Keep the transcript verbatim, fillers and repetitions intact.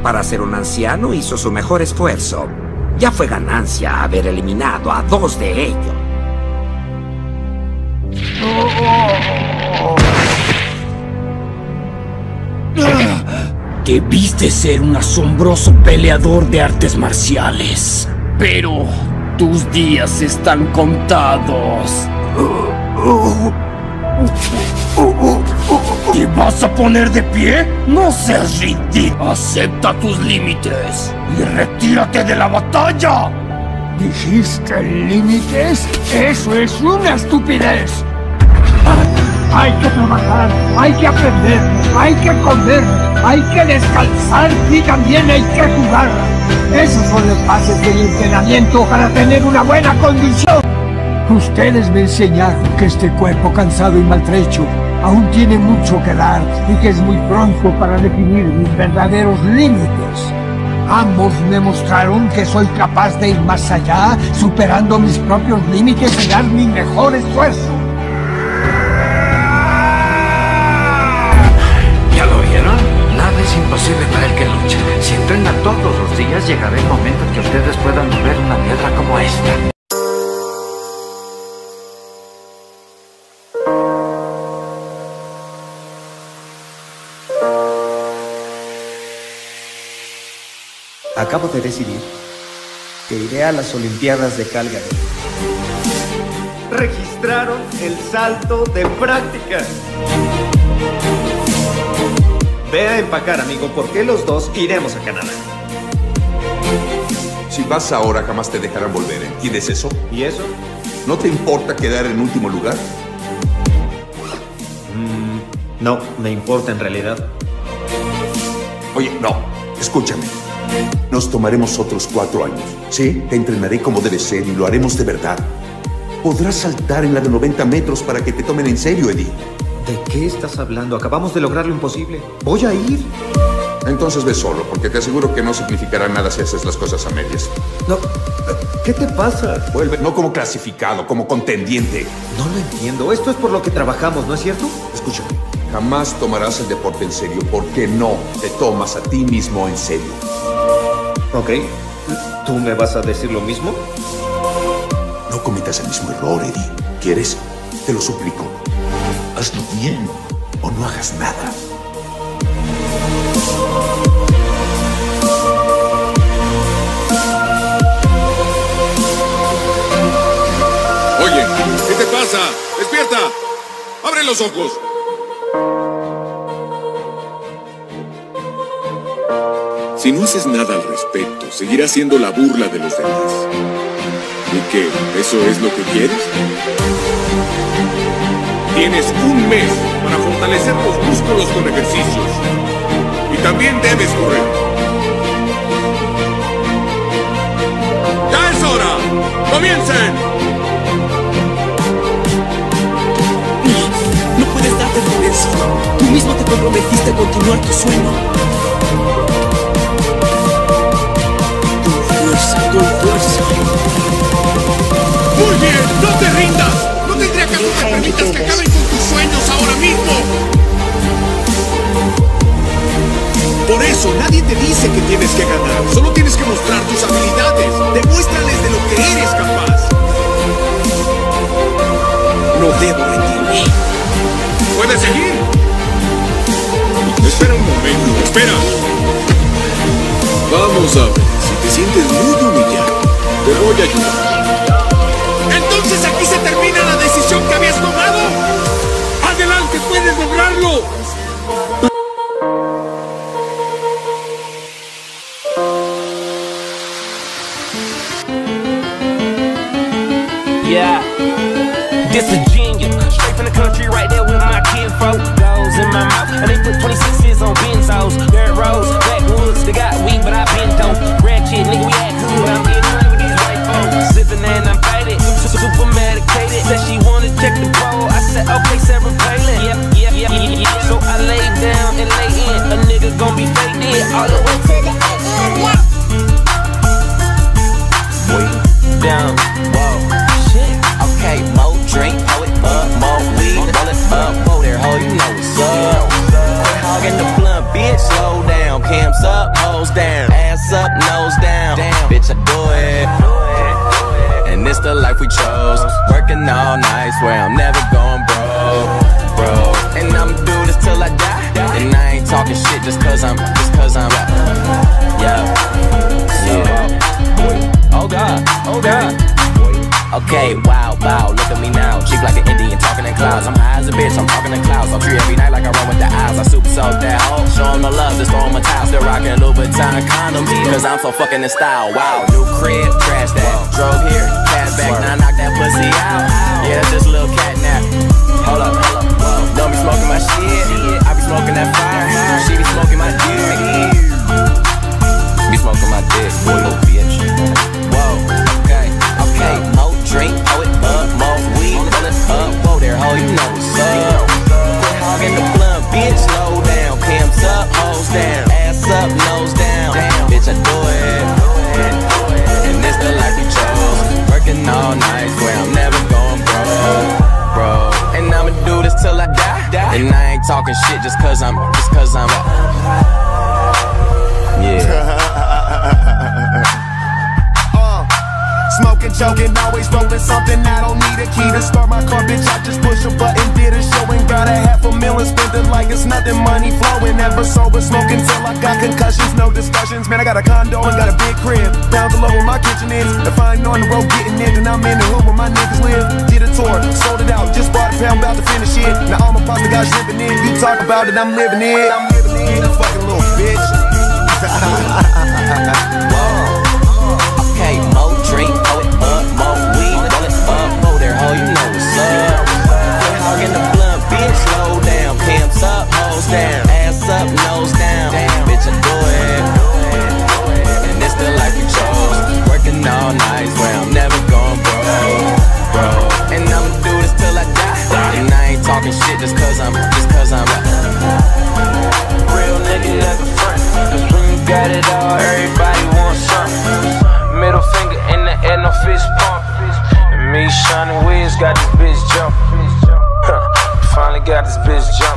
Para ser un anciano hizo su mejor esfuerzo. Ya fue ganancia haber eliminado a dos de ellos. Debiste ser un asombroso peleador de artes marciales, pero tus días están contados. ¿Te vas a poner de pie? No seas ridículo. Acepta tus límites y retírate de la batalla. ¿Dijiste límites? ¡Eso es una estupidez! Hay que trabajar, hay que aprender, hay que comer, hay que descansar y también hay que jugar. Esos son las bases del entrenamiento para tener una buena condición. Ustedes me enseñaron que este cuerpo cansado y maltrecho aún tiene mucho que dar y que es muy pronto para definir mis verdaderos límites. Ambos me mostraron que soy capaz de ir más allá, superando mis propios límites y dar mi mejor esfuerzo. ¿Ya lo vieron? Nada es imposible para el que lucha. Si entrena todos los días, llegará el momento en que ustedes puedan mover una piedra como esta. Acabo de decidir que iré a las Olimpiadas de Calgary. Registraron el salto de prácticas. Ve a empacar, amigo, porque los dos iremos a Canadá. Si vas ahora, jamás te dejarán volver. ¿Entiendes eso? ¿Y eso? ¿No te importa quedar en último lugar? Mm, no, me importa en realidad. Oye, no, escúchame. Nos tomaremos otros cuatro años, ¿sí? Te entrenaré como debe ser y lo haremos de verdad. Podrás saltar en la de noventa metros para que te tomen en serio, Eddie. ¿De qué estás hablando? Acabamos de lograr lo imposible. ¿Voy a ir? Entonces ve solo, porque te aseguro que no significará nada si haces las cosas a medias. No, ¿qué te pasa? Vuelve, no como clasificado, como contendiente. No lo entiendo. Esto es por lo que trabajamos, ¿no es cierto? Escúchame, jamás tomarás el deporte en serio porque no te tomas a ti mismo en serio. Ok, ¿tú me vas a decir lo mismo? No cometas el mismo error, Eddie. ¿Quieres? Te lo suplico. Hazlo bien o no hagas nada. Oye, ¿qué te pasa? ¡Despierta! ¡Abre los ojos! Si no haces nada al respecto, seguirás siendo la burla de los demás. ¿Y qué? ¿Eso es lo que quieres? Tienes un mes para fortalecer los músculos con ejercicios. Y también debes correr. ¡Ya es hora! ¡Comiencen! No puedes darte por vencido. Tú mismo te comprometiste a continuar tu sueño. Con fuerza. ¡Muy bien! ¡No te rindas! ¡No tendría caso que permitas que acaben con tus sueños ahora mismo! Por eso, nadie te dice que tienes que ganar. Solo tienes que mostrar tus habilidades. Demuéstrales de lo que eres capaz. No debo rendirme. ¿Puedes seguir? Espera un momento. ¡Espera! Vamos a ver. Si te sientes muy humillado, te voy a ayudar. ¿Entonces aquí se termina la decisión que habías tomado? ¡Adelante! ¡Puedes lograrlo! Yeah, this a genius. Straight from the country, right there with my kinfolk. Goes in my mouth, and they put twenty-sixes on benzos. Dirt roads, backwoods, they got weed, but I been dope. Ratchet, nigga, we act good. I'm getting money with these white folks. Sipping and I'm faded, super medicated. Said she wanna check the bowl. I said, okay, Sarah Palin. Yep, yep, yep, yep, yep. So I lay down and lay in. A nigga gon' be faded all the way to the end. Way down, whoa. Okay, more drink, pour it up, more weed, roll it up, whoa there, ho, you know what's up. Quit hogging the blunt, bitch, slow down, cams up, ho, hoes down. Ass up, nose down. Damn, bitch, I do it. And it's the life we chose. Working all night, swear I'm never going broke, bro. And I'ma do this till I die. And I ain't talking shit just cause I'm, just cause I'm, yeah, yeah. Oh God, oh God. Okay, wow, wow, look at me now. Cheap like an Indian, talking in clouds. I'm high as a bitch, I'm talking in clouds. I'm free every night like I run with the eyes. I super soak that hoe, show 'em the love, just throw 'em a towel. Still rockin' Louboutin condoms, cause I'm so fucking in style. Wow, new crib, trash that. Drove here, cash back, now I knock that pussy out. Yeah, that's just a little cat nap. Hold up, hold up, whoa. Don't be smoking my shit, I be smoking that fire. She be smoking my dick, be smoking my dick, boy, little bitch. Whoa, okay, okay, mo drink, throw it up, more weed, roll it up, whoa there, ho, you know what's up. Quit hogging the blunt, bitch, slow down, pimps up, hoes down, ass up, nose down, bitch, I do it, and this the life we chose, working all night, swear I'm never going broke, bro, and I'ma do this till I die, and I ain't talking shit just cause I'm, just cause I'm, yeah. Smoking, choking, always rolling something. I don't need a key to start my car, bitch. I just push a button, did a show and got a half a million, spent it like it's nothing. Money flowing, never sober, smoking till I got concussions. No discussions, man. I got a condo and got a big crib. Pounds below where my kitchen is. If I ain't on the road getting in, then I'm in the hood where my niggas live. Did a tour, sold it out, just bought a pound, about to finish it. Now all my pasta guys living in. You talk about it, I'm living it. I'm living it, you fucking little bitch. Whoa. Okay, mo drink, throw it up, mo weed, roll it up, ho there, ho, you know what's up. Quit hogging the blunt, bitch, slow down, pimps up, hoes down, ass up, nose down, bitch, I do it. And this the life we chose, working all night, swear I'm never going broke, bro. And I'ma do this till I die, and I ain't talking shit just cause I'm, just cause I'm real nigga never front, cause when you got it all, everybody wants something. Middle finger in the air, no fist pump. And me, Shawnee Wiz, got this bitch jumping. Finally got this bitch jumping.